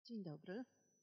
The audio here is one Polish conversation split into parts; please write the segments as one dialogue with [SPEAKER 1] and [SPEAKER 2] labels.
[SPEAKER 1] Dzień dobry.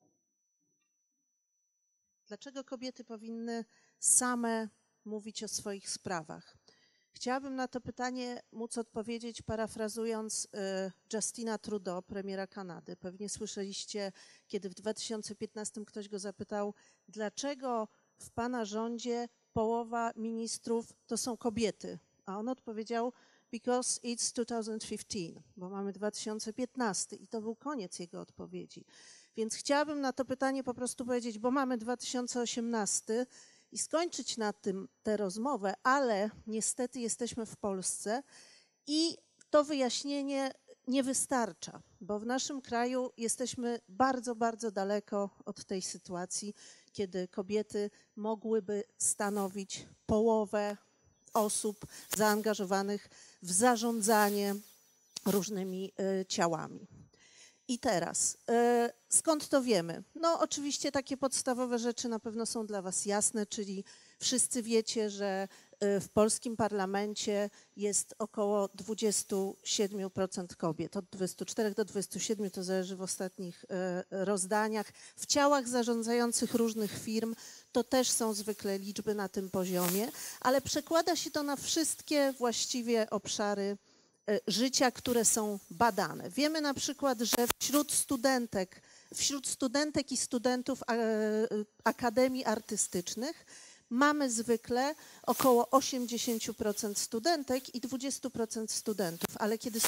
[SPEAKER 1] Dlaczego kobiety powinny same mówić o swoich sprawach? Chciałabym na to pytanie móc odpowiedzieć, parafrazując Justina Trudeau, premiera Kanady. Pewnie słyszeliście, kiedy w 2015 ktoś go zapytał, dlaczego w pana rządzie połowa ministrów to są kobiety? A on odpowiedział, because it's 2015, bo mamy 2015 i to był koniec jego odpowiedzi. Więc chciałabym na to pytanie po prostu powiedzieć, bo mamy 2018 i skończyć na tym tę rozmowę, ale niestety jesteśmy w Polsce i to wyjaśnienie nie wystarcza, bo w naszym kraju jesteśmy bardzo, bardzo daleko od tej sytuacji, kiedy kobiety mogłyby stanowić połowę osób zaangażowanych w zarządzanie różnymi ciałami. I teraz, skąd to wiemy? No oczywiście takie podstawowe rzeczy na pewno są dla was jasne, czyli wszyscy wiecie, że w polskim parlamencie jest około 27% kobiet, od 24 do 27, to zależy w ostatnich rozdaniach. W ciałach zarządzających różnych firm to też są zwykle liczby na tym poziomie, ale przekłada się to na wszystkie właściwie obszary życia, które są badane. Wiemy na przykład, że wśród studentek i studentów akademii artystycznych mamy zwykle około 80% studentek i 20% studentów, ale kiedy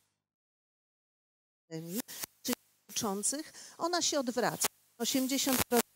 [SPEAKER 1] czyli uczących, ona się odwraca. 80%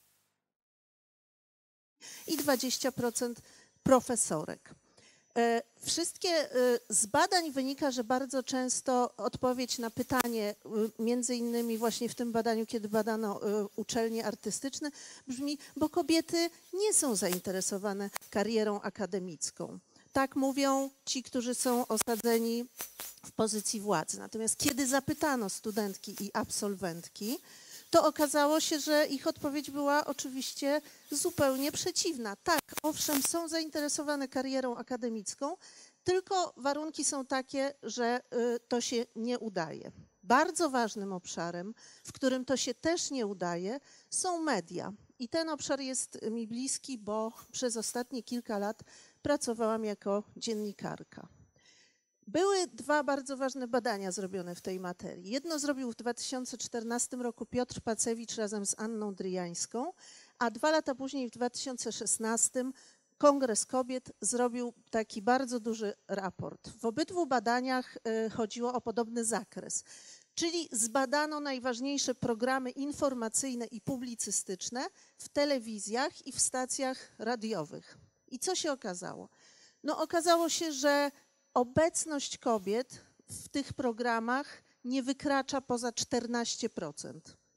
[SPEAKER 1] i 20% profesorek. Wszystkie z badań wynika, że bardzo często odpowiedź na pytanie, między innymi właśnie w tym badaniu, kiedy badano uczelnie artystyczne, brzmi, bo kobiety nie są zainteresowane karierą akademicką. Tak mówią ci, którzy są osadzeni w pozycji władzy. Natomiast kiedy zapytano studentki i absolwentki, to okazało się, że ich odpowiedź była oczywiście zupełnie przeciwna. Tak, owszem, są zainteresowane karierą akademicką, tylko warunki są takie, że to się nie udaje. Bardzo ważnym obszarem, w którym to się też nie udaje, są media. I ten obszar jest mi bliski, bo przez ostatnie kilka lat pracowałam jako dziennikarka. Były dwa bardzo ważne badania zrobione w tej materii. Jedno zrobił w 2014 roku Piotr Pacewicz razem z Anną Dryjańską, a 2 lata później w 2016 Kongres Kobiet zrobił taki bardzo duży raport. W obydwu badaniach chodziło o podobny zakres, czyli zbadano najważniejsze programy informacyjne i publicystyczne w telewizjach i w stacjach radiowych. I co się okazało? No okazało się, że obecność kobiet w tych programach nie wykracza poza 14%.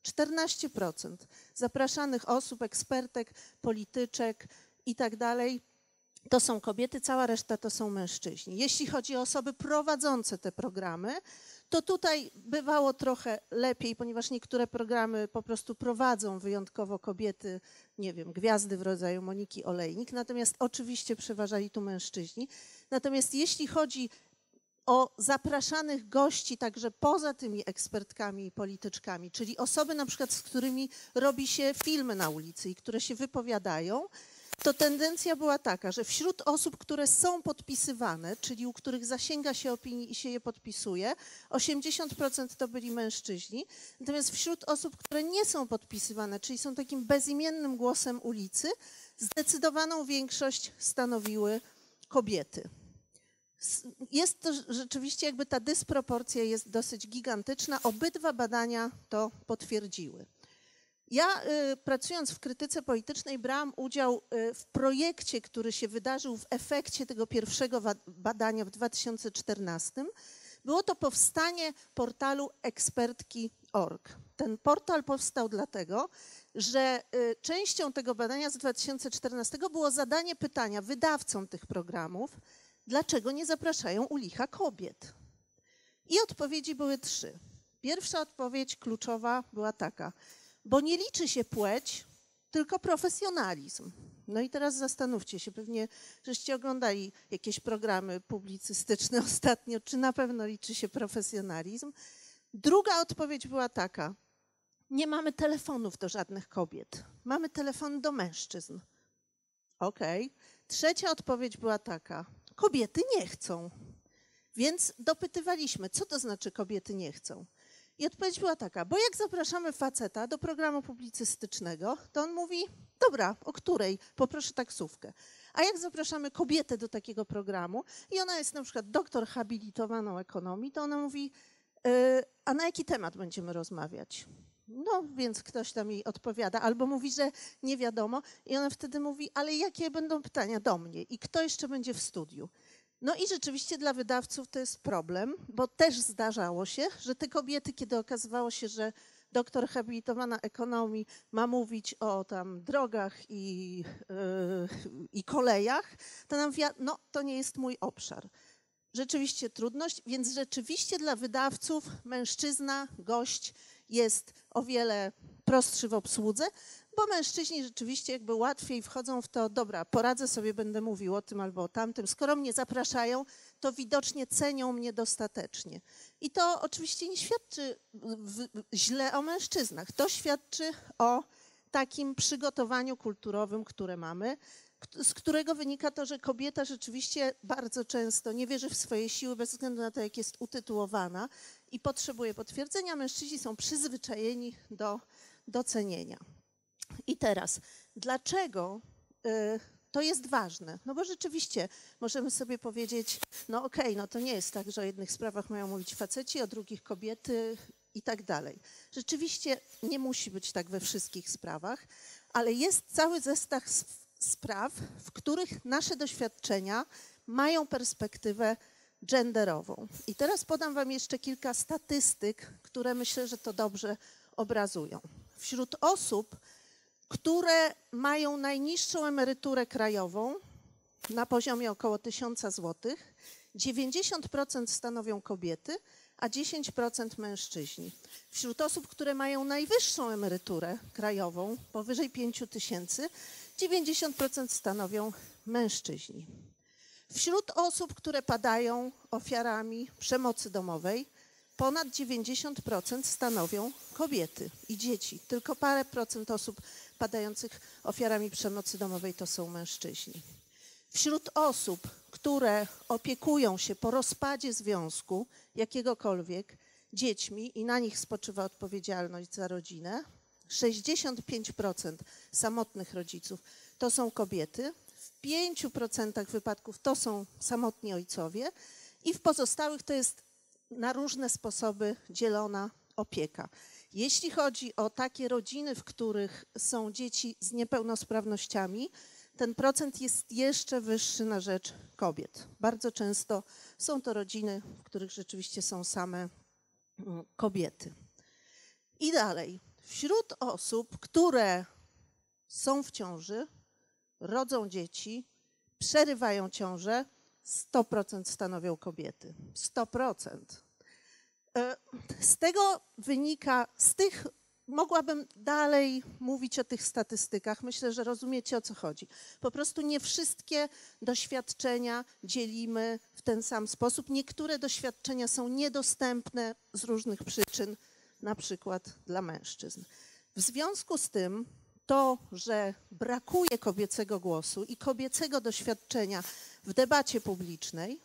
[SPEAKER 1] 14% zapraszanych osób, ekspertek, polityczek i tak dalej, to są kobiety, cała reszta to są mężczyźni. Jeśli chodzi o osoby prowadzące te programy, to tutaj bywało trochę lepiej, ponieważ niektóre programy po prostu prowadzą wyjątkowo kobiety, nie wiem, gwiazdy w rodzaju Moniki Olejnik, natomiast oczywiście przeważali tu mężczyźni. Natomiast jeśli chodzi o zapraszanych gości także poza tymi ekspertkami i polityczkami, czyli osoby na przykład, z którymi robi się filmy na ulicy i które się wypowiadają, to tendencja była taka, że wśród osób, które są podpisywane, czyli u których zasięga się opinii i się je podpisuje, 80% to byli mężczyźni, natomiast wśród osób, które nie są podpisywane, czyli są takim bezimiennym głosem ulicy, zdecydowaną większość stanowiły kobiety. Jest to rzeczywiście jakby ta dysproporcja jest dosyć gigantyczna, obydwa badania to potwierdziły. Ja pracując w krytyce politycznej brałam udział w projekcie, który się wydarzył w efekcie tego pierwszego badania w 2014. Było to powstanie portalu ekspertki.org. Ten portal powstał dlatego, że częścią tego badania z 2014 było zadanie pytania wydawcom tych programów, dlaczego nie zapraszają u licha kobiet. I odpowiedzi były 3. Pierwsza odpowiedź kluczowa była taka, bo nie liczy się płeć, tylko profesjonalizm. No i teraz zastanówcie się, pewnie żeście oglądali jakieś programy publicystyczne ostatnio, czy na pewno liczy się profesjonalizm. Druga odpowiedź była taka, Nie mamy telefonów do żadnych kobiet. Mamy telefon do mężczyzn. Okej. Trzecia odpowiedź była taka. Kobiety nie chcą. Więc dopytywaliśmy, co to znaczy kobiety nie chcą. I odpowiedź była taka, bo jak zapraszamy faceta do programu publicystycznego, to on mówi, dobra, o której? Poproszę taksówkę. A jak zapraszamy kobietę do takiego programu i ona jest na przykład doktor habilitowaną ekonomii, to ona mówi, a na jaki temat będziemy rozmawiać? No, więc ktoś tam jej odpowiada, albo mówi, że nie wiadomo i ona wtedy mówi, ale jakie będą pytania do mnie i kto jeszcze będzie w studiu? No i rzeczywiście dla wydawców to jest problem, bo też zdarzało się, że te kobiety, kiedy okazywało się, że doktor habilitowana ekonomii ma mówić o tam drogach i kolejach, to nam mówiła, no to nie jest mój obszar. Rzeczywiście trudność, więc rzeczywiście dla wydawców mężczyzna, gość jest o wiele prostszy w obsłudze, bo mężczyźni rzeczywiście jakby łatwiej wchodzą w to, dobra, poradzę sobie, będę mówił o tym albo o tamtym. Skoro mnie zapraszają, to widocznie cenią mnie dostatecznie. I to oczywiście nie świadczy źle o mężczyznach. To świadczy o takim przygotowaniu kulturowym, które mamy, z którego wynika to, że kobieta rzeczywiście bardzo często nie wierzy w swoje siły bez względu na to, jak jest utytułowana i potrzebuje potwierdzenia. Mężczyźni są przyzwyczajeni do docenienia. I teraz, dlaczego to jest ważne? No bo rzeczywiście możemy sobie powiedzieć, no okej, no to nie jest tak, że o jednych sprawach mają mówić faceci, o drugich kobiety i tak dalej. Rzeczywiście nie musi być tak we wszystkich sprawach, ale jest cały zestaw spraw, w których nasze doświadczenia mają perspektywę genderową. I teraz podam wam jeszcze kilka statystyk, które myślę, że to dobrze obrazują. Wśród osób, które mają najniższą emeryturę krajową na poziomie około 1000 zł, 90% stanowią kobiety, a 10% mężczyźni. Wśród osób, które mają najwyższą emeryturę krajową, powyżej 5000, 90% stanowią mężczyźni. Wśród osób, które padają ofiarami przemocy domowej, ponad 90% stanowią kobiety i dzieci. Tylko parę procent osób padających ofiarami przemocy domowej to są mężczyźni. Wśród osób, które opiekują się po rozpadzie związku jakiegokolwiek dziećmi i na nich spoczywa odpowiedzialność za rodzinę, 65% samotnych rodziców to są kobiety, w 5% wypadków to są samotni ojcowie i w pozostałych to jest na różne sposoby dzielona opieka. Jeśli chodzi o takie rodziny, w których są dzieci z niepełnosprawnościami, ten procent jest jeszcze wyższy na rzecz kobiet. Bardzo często są to rodziny, w których rzeczywiście są same kobiety. I dalej. Wśród osób, które są w ciąży, rodzą dzieci, przerywają ciążę, 100% stanowią kobiety. 100%. Z tego wynika, mogłabym dalej mówić o tych statystykach. Myślę, że rozumiecie, o co chodzi. Po prostu nie wszystkie doświadczenia dzielimy w ten sam sposób. Niektóre doświadczenia są niedostępne z różnych przyczyn, na przykład dla mężczyzn. W związku z tym to, że brakuje kobiecego głosu i kobiecego doświadczenia w debacie publicznej,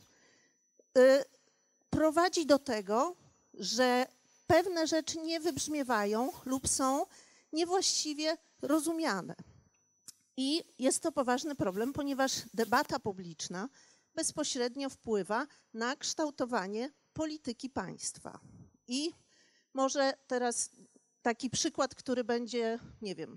[SPEAKER 1] prowadzi do tego, że pewne rzeczy nie wybrzmiewają lub są niewłaściwie rozumiane. I jest to poważny problem, ponieważ debata publiczna bezpośrednio wpływa na kształtowanie polityki państwa. I może teraz taki przykład, który będzie, nie wiem,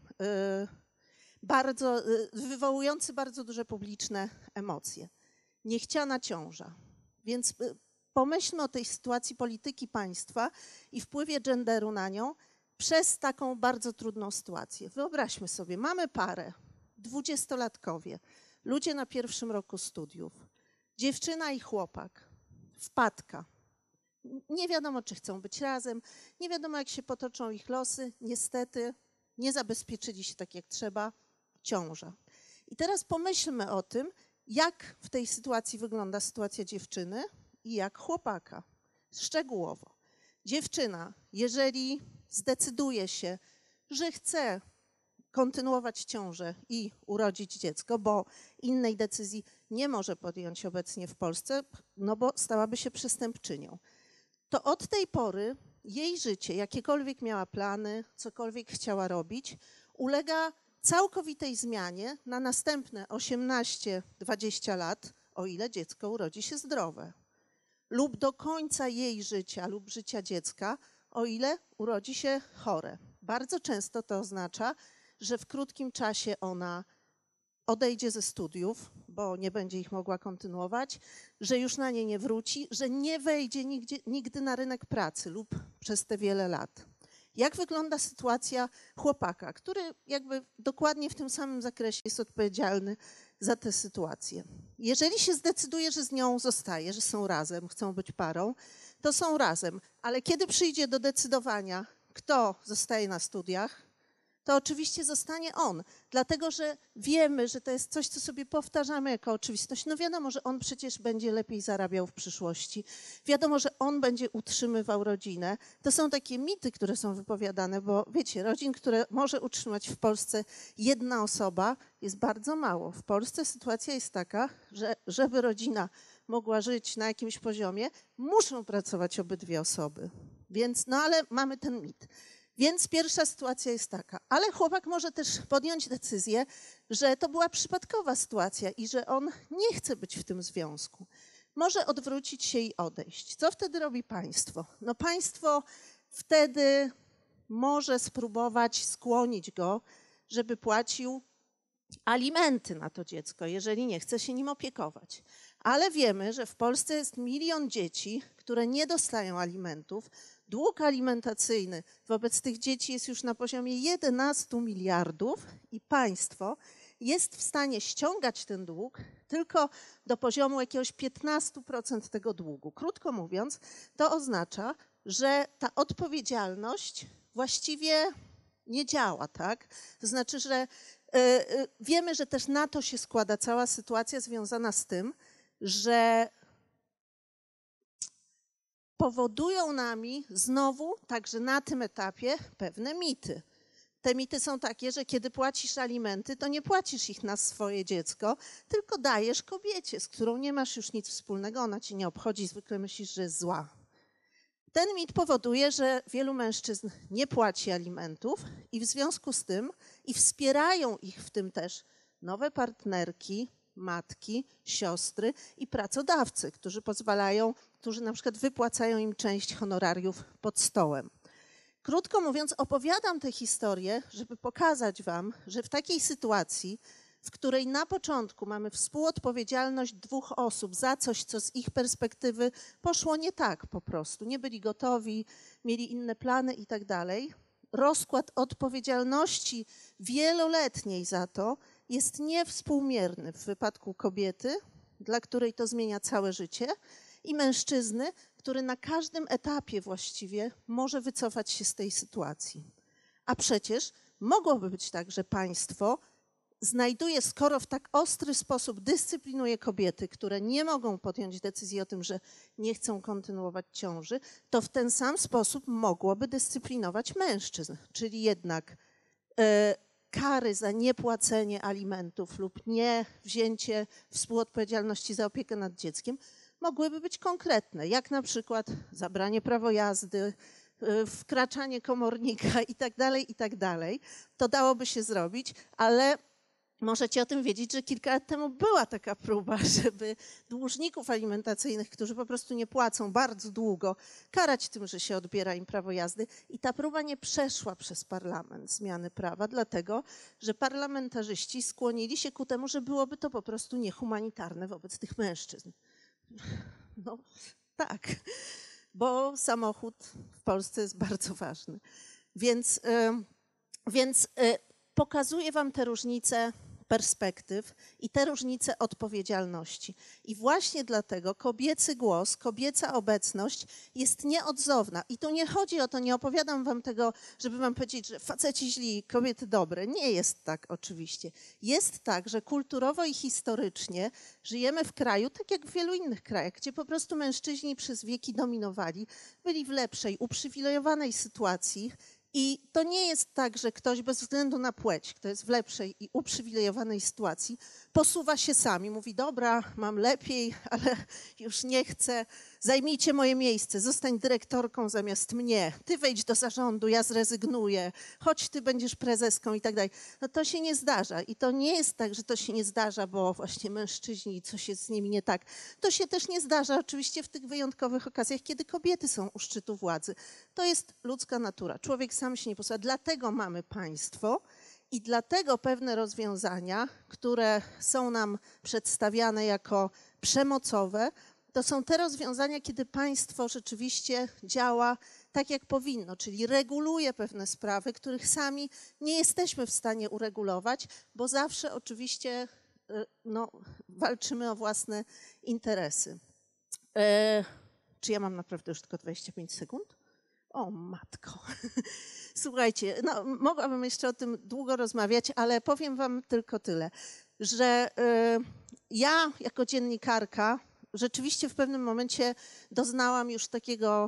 [SPEAKER 1] wywołujący bardzo duże publiczne emocje. Niechciana ciąża. Więc pomyślmy o tej sytuacji polityki państwa i wpływie genderu na nią przez taką bardzo trudną sytuację. Wyobraźmy sobie, mamy parę, 20-latkowie, ludzie na pierwszym roku studiów, dziewczyna i chłopak, wpadka. Nie wiadomo, czy chcą być razem, nie wiadomo, jak się potoczą ich losy. Niestety nie zabezpieczyli się tak, jak trzeba, ciąża. I teraz pomyślmy o tym, jak w tej sytuacji wygląda sytuacja dziewczyny i jak chłopaka. Szczegółowo. Dziewczyna, jeżeli zdecyduje się, że chce kontynuować ciążę i urodzić dziecko, bo innej decyzji nie może podjąć obecnie w Polsce, no bo stałaby się przestępczynią, to od tej pory jej życie, jakiekolwiek miała plany, cokolwiek chciała robić, ulega całkowitej zmianie na następne 18-20 lat, o ile dziecko urodzi się zdrowe, lub do końca jej życia lub życia dziecka, o ile urodzi się chore. Bardzo często to oznacza, że w krótkim czasie ona odejdzie ze studiów, bo nie będzie ich mogła kontynuować, że już na nie nie wróci, że nie wejdzie nigdy na rynek pracy lub przez te wiele lat. Jak wygląda sytuacja chłopaka, który jakby dokładnie w tym samym zakresie jest odpowiedzialny za tę sytuację? Jeżeli się zdecyduje, że z nią zostaje, że są razem, chcą być parą, to są razem, ale kiedy przyjdzie do decydowania, kto zostaje na studiach, to oczywiście zostanie on, dlatego że wiemy, że to jest coś, co sobie powtarzamy jako oczywistość. No wiadomo, że on przecież będzie lepiej zarabiał w przyszłości. Wiadomo, że on będzie utrzymywał rodzinę. To są takie mity, które są wypowiadane, bo wiecie, rodzin, które może utrzymać w Polsce jedna osoba, jest bardzo mało. W Polsce sytuacja jest taka, że żeby rodzina mogła żyć na jakimś poziomie, muszą pracować obydwie osoby. Więc, no ale mamy ten mit. Więc pierwsza sytuacja jest taka, ale chłopak może też podjąć decyzję, że to była przypadkowa sytuacja i że on nie chce być w tym związku. Może odwrócić się i odejść. Co wtedy robi państwo? No państwo wtedy może spróbować skłonić go, żeby płacił alimenty na to dziecko, jeżeli nie chce się nim opiekować. Ale wiemy, że w Polsce jest 1 milion dzieci, które nie dostają alimentów. Dług alimentacyjny wobec tych dzieci jest już na poziomie 11 miliardów i państwo jest w stanie ściągać ten dług tylko do poziomu jakiegoś 15% tego długu. Krótko mówiąc, to oznacza, że ta odpowiedzialność właściwie nie działa, tak? To znaczy, że wiemy, że też na to się składa cała sytuacja związana z tym, że powodują nami znowu, także na tym etapie, pewne mity. Te mity są takie, że kiedy płacisz alimenty, to nie płacisz ich na swoje dziecko, tylko dajesz kobiecie, z którą nie masz już nic wspólnego, ona cię nie obchodzi, zwykle myślisz, że jest zła. Ten mit powoduje, że wielu mężczyzn nie płaci alimentów i w związku z tym i wspierają ich w tym też nowe partnerki, matki, siostry i pracodawcy, którzy na przykład wypłacają im część honorariów pod stołem. Krótko mówiąc, opowiadam tę historię, żeby pokazać wam, że w takiej sytuacji, w której na początku mamy współodpowiedzialność 2 osób za coś, co z ich perspektywy poszło nie tak po prostu, nie byli gotowi, mieli inne plany i tak dalej, rozkład odpowiedzialności wieloletniej za to jest niewspółmierny w wypadku kobiety, dla której to zmienia całe życie, i mężczyzny, który na każdym etapie właściwie może wycofać się z tej sytuacji. A przecież mogłoby być tak, że państwo znajduje, skoro w tak ostry sposób dyscyplinuje kobiety, które nie mogą podjąć decyzji o tym, że nie chcą kontynuować ciąży, to w ten sam sposób mogłoby dyscyplinować mężczyzn, czyli jednak kary za niepłacenie alimentów lub nie wzięcie współodpowiedzialności za opiekę nad dzieckiem mogłyby być konkretne, jak na przykład zabranie prawa jazdy, wkraczanie komornika i tak dalej. To dałoby się zrobić, ale możecie o tym wiedzieć, że kilka lat temu była taka próba, żeby dłużników alimentacyjnych, którzy po prostu nie płacą bardzo długo, karać tym, że się odbiera im prawo jazdy. I ta próba nie przeszła przez parlament zmiany prawa, dlatego że parlamentarzyści skłonili się ku temu, że byłoby to po prostu niehumanitarne wobec tych mężczyzn. No tak, bo samochód w Polsce jest bardzo ważny. Więc pokazuję wam te różnice perspektyw i te różnice odpowiedzialności. I właśnie dlatego kobiecy głos, kobieca obecność jest nieodzowna. I tu nie chodzi o to, nie opowiadam wam tego, żeby wam powiedzieć, że faceci źli, kobiety dobre. Nie jest tak oczywiście. Jest tak, że kulturowo i historycznie żyjemy w kraju, tak jak w wielu innych krajach, gdzie po prostu mężczyźni przez wieki dominowali, byli w lepszej, uprzywilejowanej sytuacji I to nie jest tak, że ktoś bez względu na płeć, kto jest w lepszej i uprzywilejowanej sytuacji, posuwa się sam i mówi, dobra, mam lepiej, ale już nie chcę, zajmijcie moje miejsce, zostań dyrektorką zamiast mnie, ty wejdź do zarządu, ja zrezygnuję, choć ty będziesz prezeską i tak dalej. No to się nie zdarza i to nie jest tak, że to się nie zdarza, bo właśnie mężczyźni, coś jest z nimi nie tak. To się też nie zdarza oczywiście w tych wyjątkowych okazjach, kiedy kobiety są u szczytu władzy. To jest ludzka natura. Człowiek sam się nie posuwa. Dlatego mamy państwo i dlatego pewne rozwiązania, które są nam przedstawiane jako przemocowe, to są te rozwiązania, kiedy państwo rzeczywiście działa tak, jak powinno, czyli reguluje pewne sprawy, których sami nie jesteśmy w stanie uregulować, bo zawsze oczywiście walczymy o własne interesy. Czy ja mam naprawdę już tylko 25 sekund? O matko. Słuchajcie, no, mogłabym jeszcze o tym długo rozmawiać, ale powiem wam tylko tyle, że ja jako dziennikarka rzeczywiście w pewnym momencie doznałam już takiego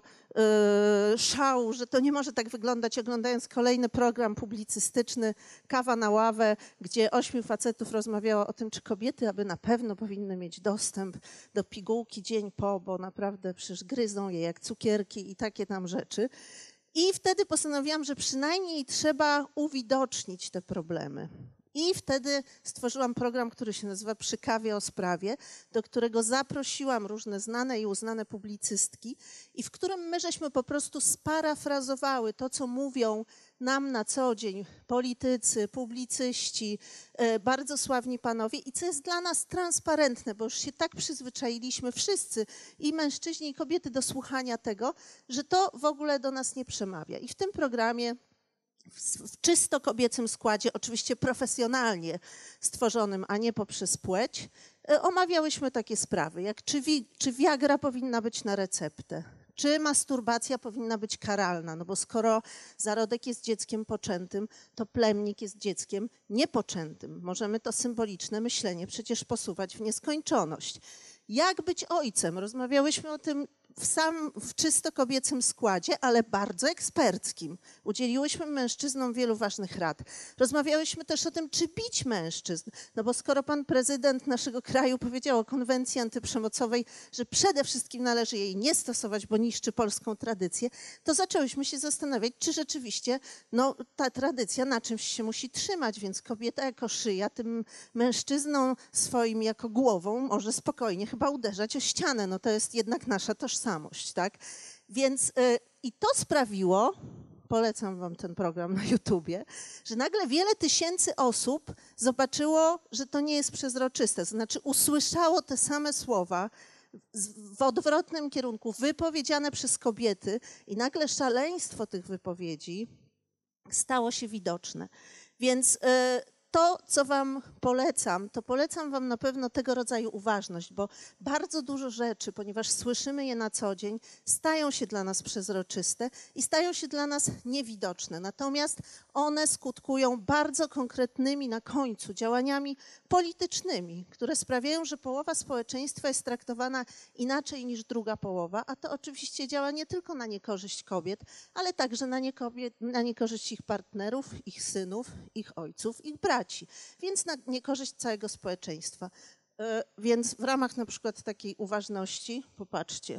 [SPEAKER 1] szału, że to nie może tak wyglądać, oglądając kolejny program publicystyczny Kawa na ławę, gdzie 8 facetów rozmawiało o tym, czy kobiety aby na pewno powinny mieć dostęp do pigułki dzień po, bo naprawdę przecież gryzą je jak cukierki i takie tam rzeczy. I wtedy postanowiłam, że przynajmniej trzeba uwidocznić te problemy. I wtedy stworzyłam program, który się nazywa Przy kawie o sprawie, do którego zaprosiłam różne znane i uznane publicystki i w którym my żeśmy po prostu sparafrazowały to, co mówią nam na co dzień politycy, publicyści, bardzo sławni panowie i co jest dla nas transparentne, bo już się tak przyzwyczailiśmy wszyscy, i mężczyźni, i kobiety, do słuchania tego, że to w ogóle do nas nie przemawia. I w tym programie w czysto kobiecym składzie, oczywiście profesjonalnie stworzonym, a nie poprzez płeć, omawiałyśmy takie sprawy, jak czy Viagra powinna być na receptę, czy masturbacja powinna być karalna, no bo skoro zarodek jest dzieckiem poczętym, to plemnik jest dzieckiem niepoczętym. Możemy to symboliczne myślenie przecież posuwać w nieskończoność. Jak być ojcem? Rozmawiałyśmy o tym w czysto kobiecym składzie, ale bardzo eksperckim. Udzieliłyśmy mężczyznom wielu ważnych rad. Rozmawiałyśmy też o tym, czy bić mężczyzn. No bo skoro pan prezydent naszego kraju powiedział o konwencji antyprzemocowej, że przede wszystkim należy jej nie stosować, bo niszczy polską tradycję, to zaczęłyśmy się zastanawiać, czy rzeczywiście ta tradycja na czymś się musi trzymać, więc kobieta jako szyja tym mężczyzną swoim jako głową może spokojnie chyba uderzać o ścianę. No to jest jednak nasza tożsamość. Tak? Więc i to sprawiło, polecam wam ten program na YouTubie, że nagle wiele tysięcy osób zobaczyło, że to nie jest przezroczyste, znaczy usłyszało te same słowa w odwrotnym kierunku, wypowiedziane przez kobiety i nagle szaleństwo tych wypowiedzi stało się widoczne. Więc to, co wam polecam, to polecam wam na pewno tego rodzaju uważność, bo bardzo dużo rzeczy, ponieważ słyszymy je na co dzień, stają się dla nas przezroczyste i stają się dla nas niewidoczne. Natomiast one skutkują bardzo konkretnymi na końcu działaniami politycznymi, które sprawiają, że połowa społeczeństwa jest traktowana inaczej niż druga połowa, a to oczywiście działa nie tylko na niekorzyść kobiet, ale także na niekorzyść ich partnerów, ich synów, ich ojców, ich braci. Więc na niekorzyść całego społeczeństwa. Więc w ramach na przykład takiej uważności, popatrzcie,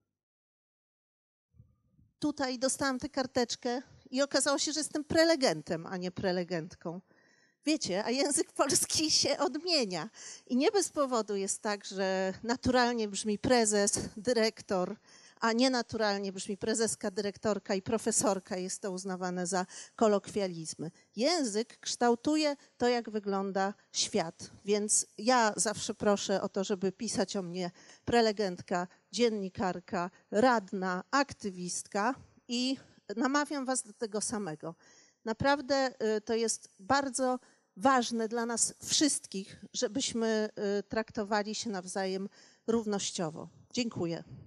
[SPEAKER 1] tutaj dostałam tę karteczkę i okazało się, że jestem prelegentem, a nie prelegentką. Wiecie, a język polski się odmienia. I nie bez powodu jest tak, że naturalnie brzmi prezes, dyrektor, a nienaturalnie brzmi prezeska, dyrektorka i profesorka. Jest to uznawane za kolokwializmy. Język kształtuje to, jak wygląda świat. Więc ja zawsze proszę o to, żeby pisać o mnie prelegentka, dziennikarka, radna, aktywistka i namawiam was do tego samego. Naprawdę to jest bardzo ważne dla nas wszystkich, żebyśmy traktowali się nawzajem równościowo. Dziękuję.